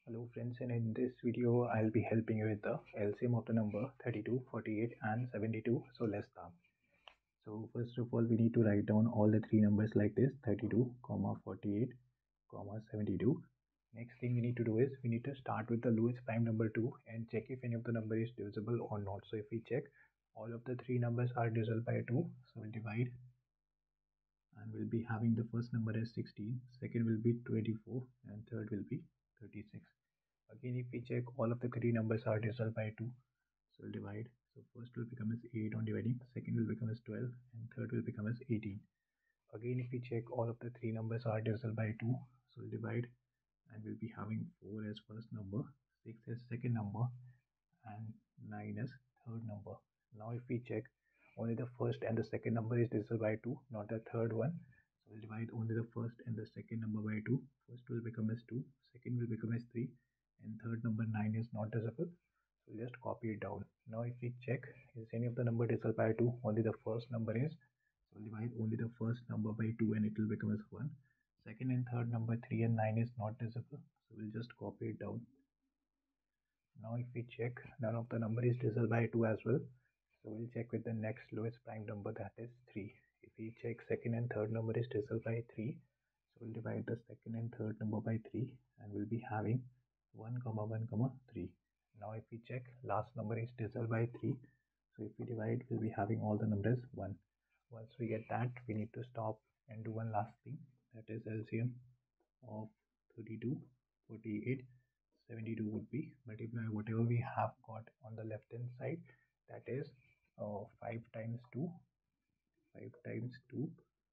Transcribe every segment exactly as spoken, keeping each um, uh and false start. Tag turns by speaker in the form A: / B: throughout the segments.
A: Hello friends, and in this video I'll be helping you with the L C M of the number thirty-two, forty-eight and seventy-two. So let's start. So first of all we need to write down all the three numbers like this: thirty-two, forty-eight, seventy-two. Next thing we need to do is we need to start with the lowest prime number two and check if any of the number is divisible or not. So if we check, all of the three numbers are divisible by two, so we'll divide and we'll be having the first number as sixteen, second will be twenty-four and third will be thirty-six. Again, if we check, all of the three numbers are divisible by two, so we'll divide. So first will become as eight on dividing, second will become as twelve, and third will become as eighteen. Again, if we check, all of the three numbers are divisible by two, so we'll divide, and we'll be having four as first number, six as second number, and nine as third number. Now if we check, only the first and the second number is divisible by two, not the third one. So we'll divide only the first and the second number by two. First will become as two, second will become as three, and third number nine is not divisible. So we'll just copy it down. Now if we check, is any of the number divisible by two? Only the first number is. So we'll divide only the first number by two and it will become as one. Second and third number three and nine is not divisible. So we'll just copy it down. Now if we check, none of the number is divisible by two as well. So we'll check with the next lowest prime number, that is three. If we check, second and third number is divisible by three. So we'll divide the second and third number by three and we'll be having one comma one comma three. Now if we check, last number is divisible by three. So if we divide, we'll be having all the numbers one. Once we get that, we need to stop and do one last thing, that is L C M of thirty-two, forty-eight, seventy-two would be multiply whatever we have got on the left hand side, that is uh, five times two, five times two,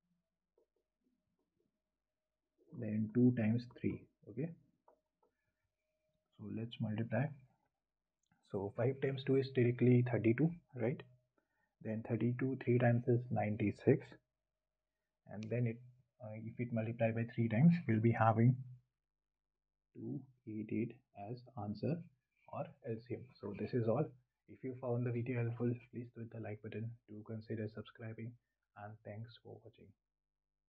A: then two times three. Okay, so let's multiply. So five times two is directly thirty-two, right? Then thirty-two three times is ninety-six, and then it uh, if it multiply by three times, we'll be having two hundred eighty-eight as answer or L C M. So this is all. If you found the video helpful, please hit the like button. Do consider subscribing, and thanks for watching.